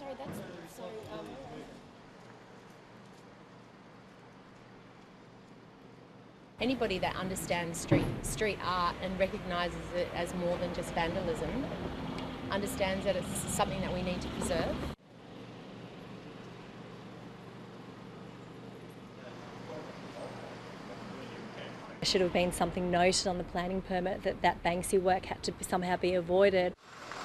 sorry, that's so. Anybody that understands street art and recognises it as more than just vandalism understands that it's something that we need to preserve. There should have been something noted on the planning permit that Banksy work had to somehow be avoided.